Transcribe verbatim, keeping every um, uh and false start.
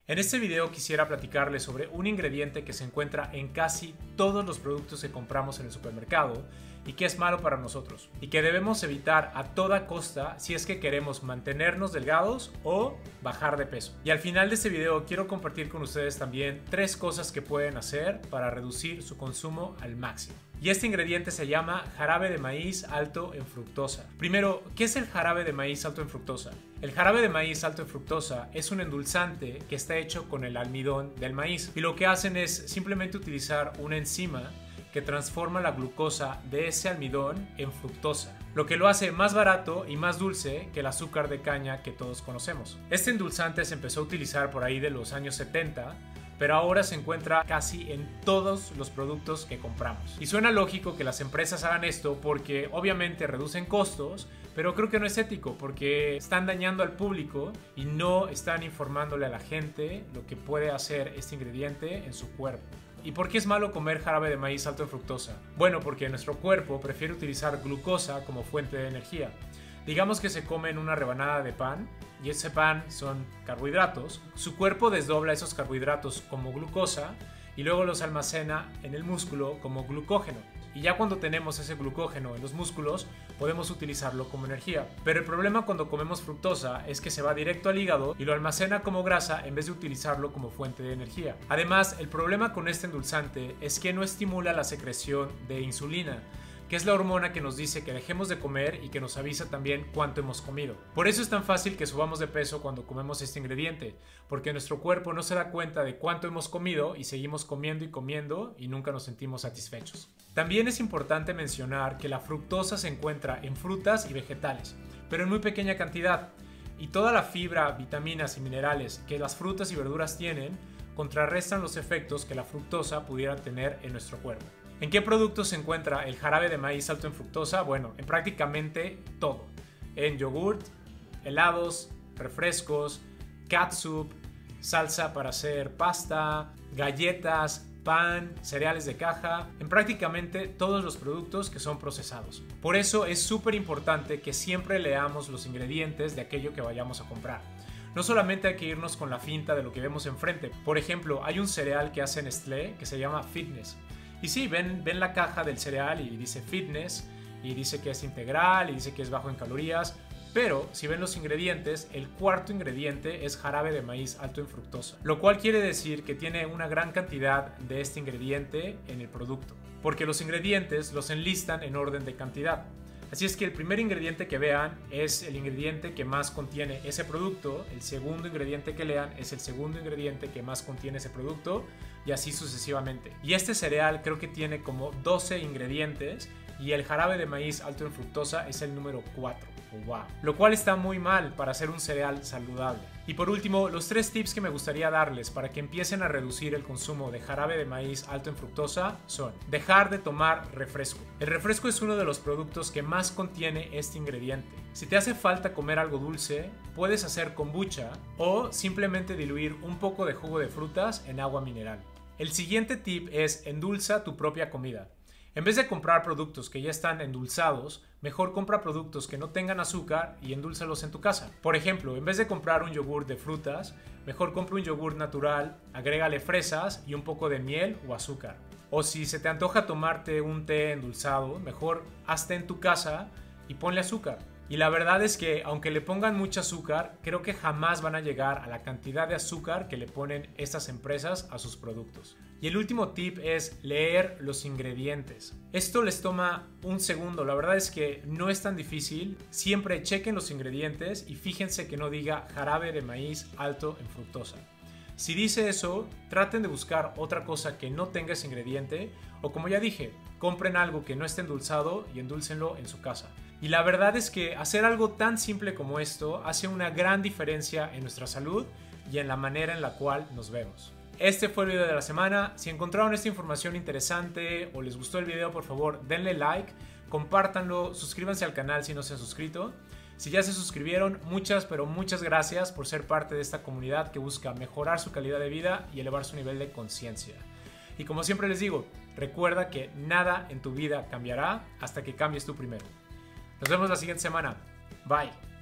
En este video quisiera platicarles sobre un ingrediente que se encuentra en casi todos los productos que compramos en el supermercado y que es malo para nosotros y que debemos evitar a toda costa si es que queremos mantenernos delgados o bajar de peso. Y al final de este video quiero compartir con ustedes también tres cosas que pueden hacer para reducir su consumo al máximo. Y este ingrediente se llama jarabe de maíz alto en fructosa. Primero, ¿qué es el jarabe de maíz alto en fructosa? El jarabe de maíz alto en fructosa es un endulzante que está hecho con el almidón del maíz y lo que hacen es simplemente utilizar una enzima que transforma la glucosa de ese almidón en fructosa, lo que lo hace más barato y más dulce que el azúcar de caña que todos conocemos. Este endulzante se empezó a utilizar por ahí de los años setenta, pero ahora se encuentra casi en todos los productos que compramos. Y suena lógico que las empresas hagan esto porque obviamente reducen costos, pero creo que no es ético porque están dañando al público y no están informándole a la gente lo que puede hacer este ingrediente en su cuerpo. ¿Y por qué es malo comer jarabe de maíz alto en fructosa? Bueno, porque nuestro cuerpo prefiere utilizar glucosa como fuente de energía. Digamos que se comen una rebanada de pan y ese pan son carbohidratos. Su cuerpo desdobla esos carbohidratos como glucosa y luego los almacena en el músculo como glucógeno. Y ya cuando tenemos ese glucógeno en los músculos, podemos utilizarlo como energía. Pero el problema cuando comemos fructosa es que se va directo al hígado y lo almacena como grasa en vez de utilizarlo como fuente de energía. Además, el problema con este endulzante es que no estimula la secreción de insulina, que es la hormona que nos dice que dejemos de comer y que nos avisa también cuánto hemos comido. Por eso es tan fácil que subamos de peso cuando comemos este ingrediente, porque nuestro cuerpo no se da cuenta de cuánto hemos comido y seguimos comiendo y comiendo y nunca nos sentimos satisfechos. También es importante mencionar que la fructosa se encuentra en frutas y vegetales, pero en muy pequeña cantidad, y toda la fibra, vitaminas y minerales que las frutas y verduras tienen contrarrestan los efectos que la fructosa pudiera tener en nuestro cuerpo. ¿En qué productos se encuentra el jarabe de maíz alto en fructosa? Bueno, en prácticamente todo. En yogurt, helados, refrescos, catsup, salsa para hacer pasta, galletas, pan, cereales de caja, en prácticamente todos los productos que son procesados. Por eso es súper importante que siempre leamos los ingredientes de aquello que vayamos a comprar. No solamente hay que irnos con la finta de lo que vemos enfrente. Por ejemplo, hay un cereal que hace Nestlé que se llama Fitness. Y sí, ven, ven la caja del cereal y dice Fitness, y dice que es integral, y dice que es bajo en calorías. Pero si ven los ingredientes, el cuarto ingrediente es jarabe de maíz alto en fructosa, lo cual quiere decir que tiene una gran cantidad de este ingrediente en el producto, porque los ingredientes los enlistan en orden de cantidad. Así es que el primer ingrediente que vean es el ingrediente que más contiene ese producto, el segundo ingrediente que lean es el segundo ingrediente que más contiene ese producto y así sucesivamente. Y este cereal creo que tiene como doce ingredientes y el jarabe de maíz alto en fructosa es el número cuatro. Wow. Lo cual está muy mal para hacer un cereal saludable. Y por último, los tres tips que me gustaría darles para que empiecen a reducir el consumo de jarabe de maíz alto en fructosa son: dejar de tomar refresco. El refresco es uno de los productos que más contiene este ingrediente. Si te hace falta comer algo dulce, puedes hacer kombucha o simplemente diluir un poco de jugo de frutas en agua mineral. El siguiente tip es: endulza tu propia comida. En vez de comprar productos que ya están endulzados, mejor compra productos que no tengan azúcar y endúlzalos en tu casa. Por ejemplo, en vez de comprar un yogur de frutas, mejor compra un yogur natural, agrégale fresas y un poco de miel o azúcar. O si se te antoja tomarte un té endulzado, mejor hazte en tu casa y ponle azúcar. Y la verdad es que aunque le pongan mucho azúcar, creo que jamás van a llegar a la cantidad de azúcar que le ponen estas empresas a sus productos. Y el último tip es leer los ingredientes. Esto les toma un segundo, la verdad es que no es tan difícil. Siempre chequen los ingredientes y fíjense que no diga jarabe de maíz alto en fructosa. Si dice eso, traten de buscar otra cosa que no tenga ese ingrediente o, como ya dije, compren algo que no esté endulzado y endúlcenlo en su casa. Y la verdad es que hacer algo tan simple como esto hace una gran diferencia en nuestra salud y en la manera en la cual nos vemos. Este fue el video de la semana. Si encontraron esta información interesante o les gustó el video, por favor denle like, compártanlo, suscríbanse al canal si no se han suscrito. Si ya se suscribieron, muchas pero muchas gracias por ser parte de esta comunidad que busca mejorar su calidad de vida y elevar su nivel de conciencia. Y como siempre les digo, recuerda que nada en tu vida cambiará hasta que cambies tú primero. Nos vemos la siguiente semana. Bye.